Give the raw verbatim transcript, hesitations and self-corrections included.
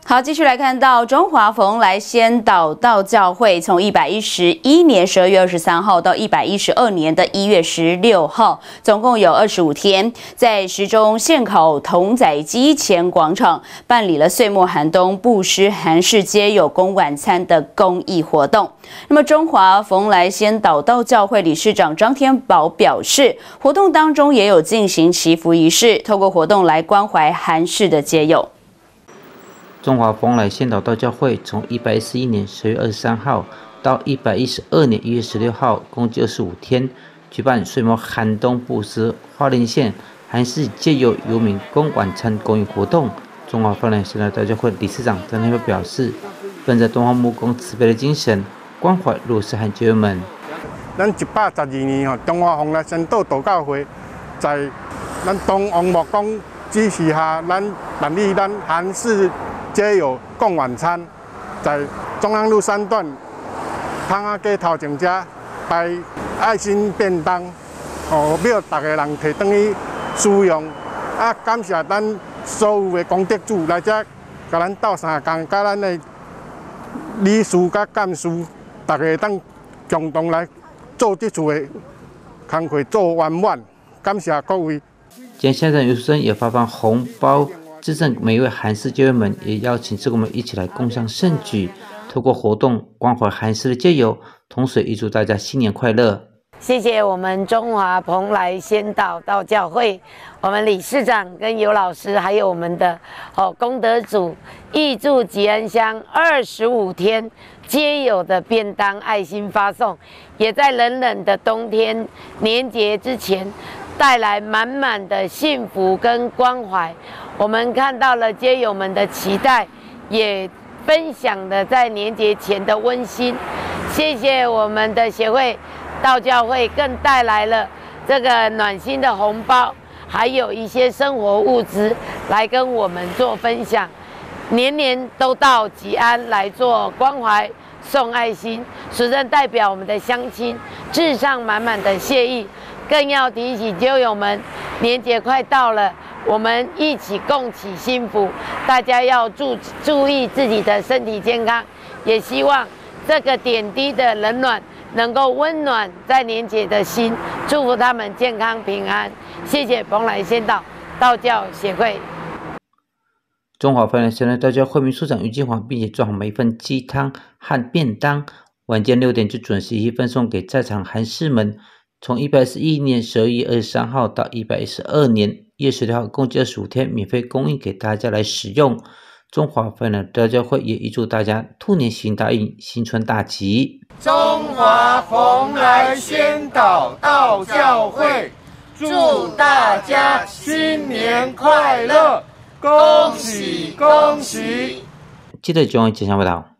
好，继续来看到中华蓬莱仙岛道教会，从一百一十一年十二月二十三号到一百一十二年的一月十六号，总共有二十五天，在时钟县口同仔基前广场办理了岁末寒冬布施寒士皆有供晚餐的公益活动。那么，中华蓬莱仙岛道教会理事长张天宝表示，活动当中也有进行祈福仪式，透过活动来关怀寒士的皆友。 中华蓬莱仙岛道教会从一百一十一年十月二十三号到一百一十二年一月十六号，共计二十五天，举办岁末寒冬布施花莲县寒士皆有游民供晚餐公益活动。中华蓬莱仙岛道教会理事长张天宝表示，本着东方木工慈悲的精神，关怀弱势和街友们。 咱一百十二年吼，中华蓬莱仙岛道教会在咱东王木工支持下，咱办理咱寒士 皆有供晚餐，在中央路三段汤仔街头前遮摆爱心便当，哦，要大家人摕转去使用。啊，感谢咱所有的功德主来遮，甲咱斗相共，甲咱的理事甲干事，大家当共同来做这次的工作做圆满。感谢各位。 今天现场游学生也发放红包。 致赠每一位寒士街友们，也邀请志工们一起来共襄盛举，透过活动关怀寒士的街友，同时预祝大家新年快乐。 谢谢我们中华蓬莱仙岛道教会，我们理事长跟尤老师，还有我们的哦功德组，义助吉安乡二十五天皆有的便当爱心发送，也在冷冷的冬天年节之前，带来满满的幸福跟关怀。 我们看到了街友们的期待，也分享了在年节前的温馨。谢谢我们的协会道教会，更带来了这个暖心的红包，还有一些生活物资来跟我们做分享。年年都到吉安来做关怀送爱心，实在代表我们的乡亲致上满满的谢意。更要提醒街友们，年节快到了。 我们一起共祈幸福，大家要注注意自己的身体健康，也希望这个点滴的冷暖能够温暖在年节的心，祝福他们健康平安。谢谢蓬莱仙岛道教协会。 中华蓬莱仙岛道教会秘书长于金煌，并且做好每一份鸡汤和便当，晚间六点就准时一分送给在场寒士们。从一百一十一年十二月二十三号到一百一十二年 一月十六号，共计二十五天，免费供应给大家来使用。中华蓬莱道教会也预祝大家兔年行大运，新春大吉。 中华蓬莱仙岛道教会祝大家新年快乐，恭喜恭喜！ 记得中央吉祥报道。